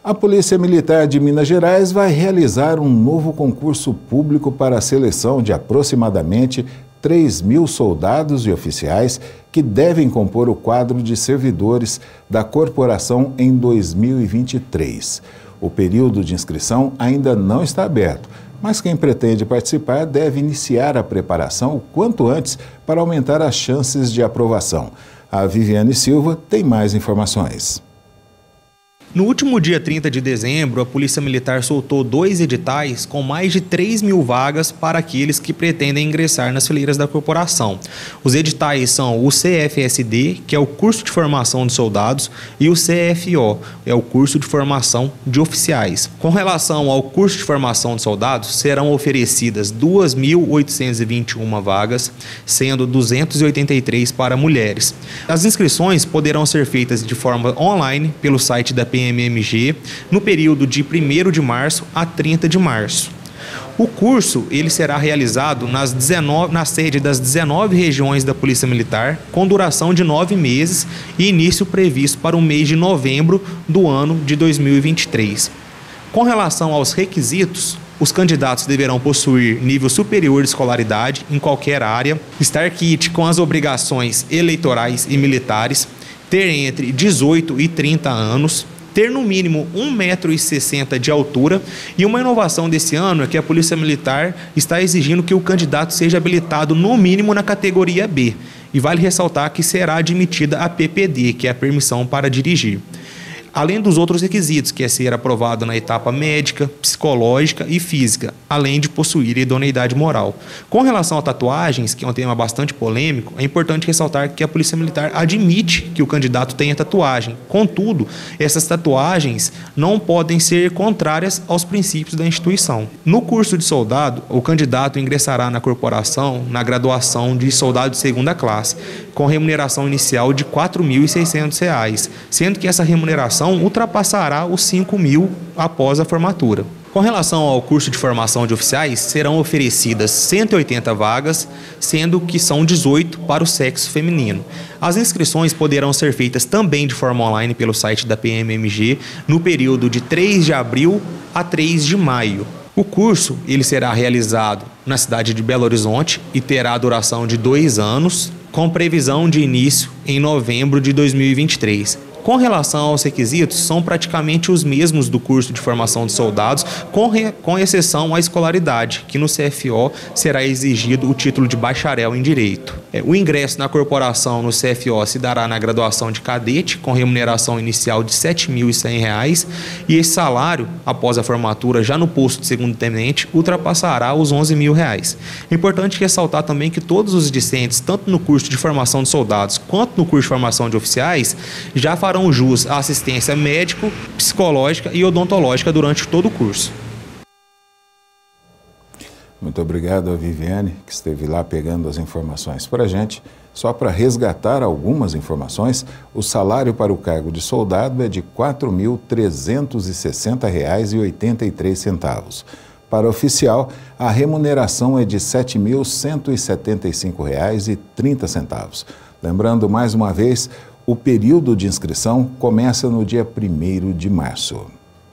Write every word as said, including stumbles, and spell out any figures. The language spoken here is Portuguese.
A Polícia Militar de Minas Gerais vai realizar um novo concurso público para a seleção de aproximadamente três mil soldados e oficiais que devem compor o quadro de servidores da corporação em dois mil e vinte e três. O período de inscrição ainda não está aberto, mas quem pretende participar deve iniciar a preparação o quanto antes para aumentar as chances de aprovação. A Viviane Silva tem mais informações. No último dia trinta de dezembro, a Polícia Militar soltou dois editais com mais de três mil vagas para aqueles que pretendem ingressar nas fileiras da corporação. Os editais são o C F S D, que é o Curso de Formação de Soldados, e o C F O, é o Curso de Formação de Oficiais. Com relação ao Curso de Formação de Soldados, serão oferecidas duas mil oitocentas e vinte e uma vagas, sendo duzentas e oitenta e três para mulheres. As inscrições poderão ser feitas de forma online pelo site da P M M G no período de primeiro de março a trinta de março. O curso ele será realizado nas dezenove, na sede das dezenove regiões da Polícia Militar, com duração de nove meses e início previsto para o mês de novembro do ano de dois mil e vinte e três. Com relação aos requisitos, os candidatos deverão possuir nível superior de escolaridade em qualquer área, estar quite com as obrigações eleitorais e militares, ter entre dezoito e trinta anos, ter no mínimo um metro e sessenta de altura, e uma inovação desse ano é que a Polícia Militar está exigindo que o candidato seja habilitado no mínimo na categoria B, e vale ressaltar que será admitida a P P D, que é a permissão para dirigir. Além dos outros requisitos, que é ser aprovado na etapa médica, psicológica e física, além de possuir idoneidade moral. Com relação a tatuagens, que é um tema bastante polêmico, é importante ressaltar que a Polícia Militar admite que o candidato tenha tatuagem. Contudo, essas tatuagens não podem ser contrárias aos princípios da instituição. No curso de soldado, o candidato ingressará na corporação na graduação de soldado de segunda classe, com remuneração inicial de quatro mil e seiscentos reais, sendo que essa remuneração ultrapassará os cinco mil após a formatura. Com relação ao curso de formação de oficiais, serão oferecidas cento e oitenta vagas, sendo que são dezoito para o sexo feminino. As inscrições poderão ser feitas também de forma online pelo site da P M M G no período de três de abril a três de maio. O curso ele será realizado na cidade de Belo Horizonte e terá a duração de dois anos, com previsão de início em novembro de dois mil e vinte e três. Com relação aos requisitos, são praticamente os mesmos do curso de formação de soldados, com, re... com exceção à escolaridade, que no C F O será exigido o título de bacharel em Direito. É, o ingresso na corporação no C F O se dará na graduação de cadete, com remuneração inicial de sete mil e cem reais, e esse salário, após a formatura, já no posto de segundo tenente, ultrapassará os onze mil reais. É importante ressaltar também que todos os discentes, tanto no curso de formação de soldados quanto no curso de formação de oficiais, já farão jus à assistência médico, psicológica e odontológica durante todo o curso. Muito obrigado a Viviane, que esteve lá pegando as informações para a gente. Só para resgatar algumas informações, o salário para o cargo de soldado é de quatro mil trezentos e sessenta reais e oitenta e três centavos. Para oficial, a remuneração é de sete mil cento e setenta e cinco reais e trinta centavos. Lembrando mais uma vez, o período de inscrição começa no dia primeiro de março.